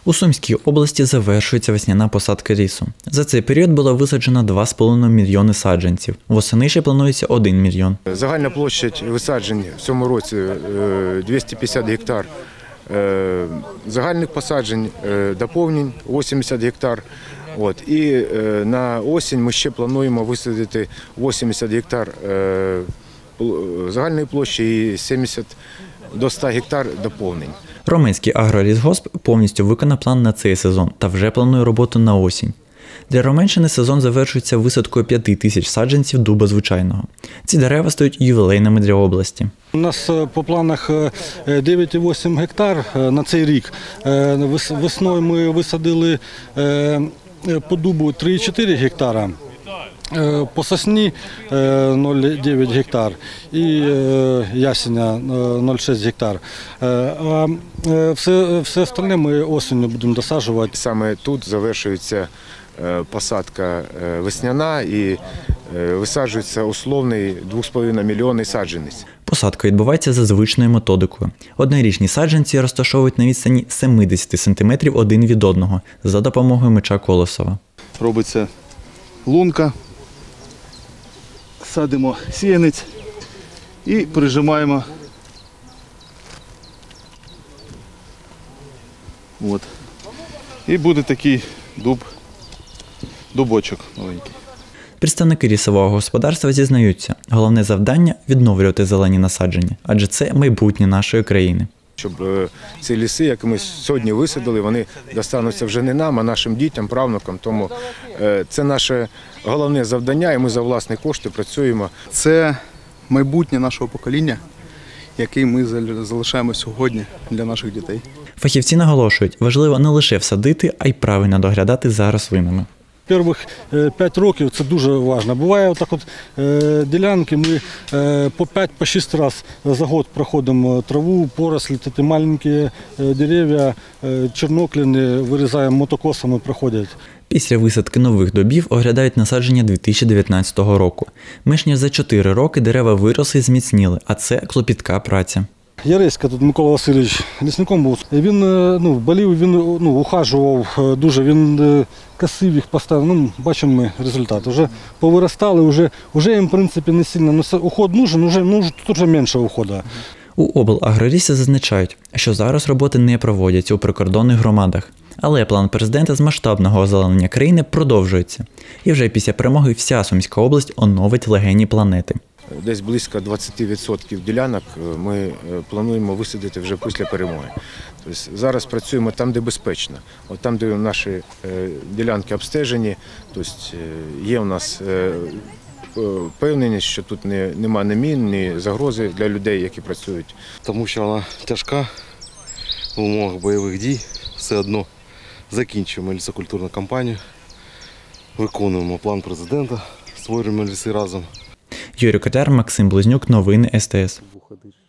У Сумській області завершується весняна посадка рісу. За цей період було висаджено 2,5 мільйони саджанців. Восени ще планується 1 мільйон. Загальна площа висаджень в цьому році 250 гектар. Загальних посаджень, доповнень 80 гектар. І на осінь ми ще плануємо висадити 80 гектар загальної площі і 70 до 100 гектар доповнень. Роменський агролісгосп повністю виконав план на цей сезон та вже планує роботу на осінь. Для Роменщини сезон завершується висадкою 5 тисяч саджанців дуба звичайного. Ці дерева стають ювілейними для області. У нас по планах 9,8 гектар на цей рік. Весною ми висадили по дубу 3,4 гектара. По сосні 0,9 гектар і ясеня 0,6 гектар. А все остальне ми осінню будемо досаджувати. Саме тут завершується посадка весняна і висаджується условний 2,5 мільйони саджанець. Посадка відбувається за звичною методикою. Однорічні саджанці розташовують на відстані 70 см один від одного за допомогою меча Колосова. Робиться лунка, садимо сіянець і прижимаємо. І буде такий дубочок маленький. Представники лісового господарства зізнаються, головне завдання – відновлювати зелені насадження, адже це майбутнє нашої країни. Щоб ці ліси, які ми сьогодні висадили, вони достануться вже не нам, а нашим дітям, правнукам. Тому це наше головне завдання, і ми за власні кошти працюємо. Це майбутнє нашого покоління, яке ми залишаємо сьогодні для наших дітей. Фахівці наголошують, важливо не лише всадити, а й правильно доглядати за рослинами. Перших 5 років це дуже важливо. Буває ділянки, ми по 5-6 разів за год проходимо траву, порослі, такі маленькі дерев'я, чорноклини вирізаємо, мотокосами проходять. Після висадки нових дубів оглядають насадження 2019 року. Менш ніж за 4 роки дерева виросли і зміцніли, а це клопітка праця. Яреська тут Микола Васильович лісником був. Він болів, він ухажував дуже, він косив їх постійно. Бачимо ми результат. Вже повиростали, вже їм в принципі не сильно. Уход нужен, тут вже менше уходу. У облагролісі зазначають, що зараз роботи не проводяться у прикордонних громадах. Але план президента з масштабного озеленення країни продовжується. І вже після перемоги вся Сумська область оновить легені планети. Десь близько 20% ділянок ми плануємо висадити вже після перемоги. Тобто зараз працюємо там, де безпечно. Там, де наші ділянки обстежені, тобто є у нас впевненість, що тут немає ні мін, ні загрози для людей, які працюють. Тому що вона тяжка в умовах бойових дій. Все одно закінчуємо лісокультурну кампанію, виконуємо план президента, створюємо ліси разом. Юрій Котяр, Максим Близнюк, новини СТС.